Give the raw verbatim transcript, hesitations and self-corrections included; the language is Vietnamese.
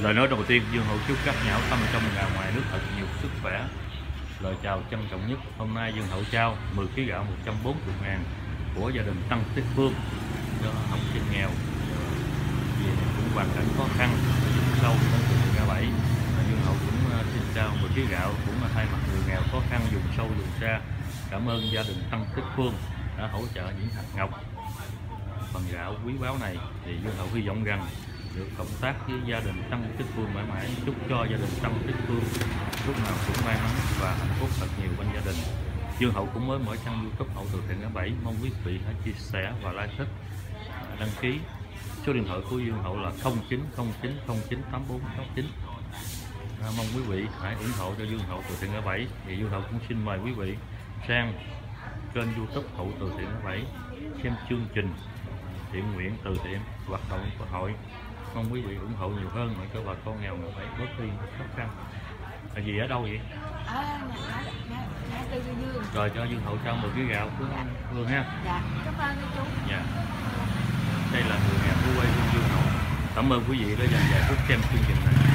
Lời nói đầu tiên, Dương Hậu chúc các nhà hảo tâm trong và ngoài nước thật nhiều sức khỏe. Lời chào trân trọng nhất, hôm nay Dương Hậu trao mười ký gạo một trăm bốn mươi ngàn của gia đình Tăng Tích Phương cho học sinh nghèo vì cũng hoàn cảnh khó khăn sâu đến từ ngã bảy. Dương Hậu cũng xin trao mười ký gạo cũng là thay mặt người nghèo khó khăn vùng sâu vùng xa. Cảm ơn gia đình Tăng Tích Phương đã hỗ trợ những hạt ngọc. Phần gạo quý báu này thì Dương Hậu hy vọng rằng được cộng tác với gia đình Tăng Tích Phương mãi mãi, chúc cho gia đình Tăng Tích Phương lúc nào cũng may mắn và hạnh phúc thật nhiều bên gia đình. Dương Hậu cũng mới mở trang YouTube Hậu Từ Thiện ngã bảy, mong quý vị hãy chia sẻ và like thích, đăng ký. Số điện thoại của Dương Hậu là không chín không chín không chín tám bốn sáu chín. À, mong quý vị hãy ủng hộ cho Dương Hậu Từ Thiện ngã bảy. Thì Dương Hậu cũng xin mời quý vị sang kênh YouTube Hậu Từ Thiện ngã bảy xem chương trình thiện nguyện từ thiện hoạt động của hội. Mong quý vị ủng hộ nhiều hơn để cho bà con nghèo ngã bảy bớt đi khó khăn. Là gì ở đâu vậy? À, ngã tư Dương. Rồi cho Dương Hậu trao một ký gạo của Dạ. Phương ha. Dạ, cảm ơn chú. Dạ. Đây là người nghèo của quê Dương Hậu. Cảm ơn quý vị đã dành vài phút xem chương trình này.